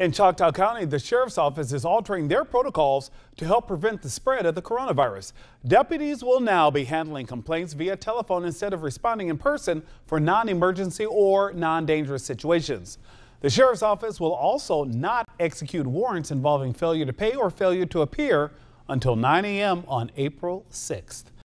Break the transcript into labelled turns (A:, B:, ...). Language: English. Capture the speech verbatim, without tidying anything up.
A: In Choctaw County, the sheriff's office is altering their protocols to help prevent the spread of the coronavirus. Deputies will now be handling complaints via telephone instead of responding in person for non-emergency or non-dangerous situations. The sheriff's office will also not execute warrants involving failure to pay or failure to appear until nine A M on April sixth.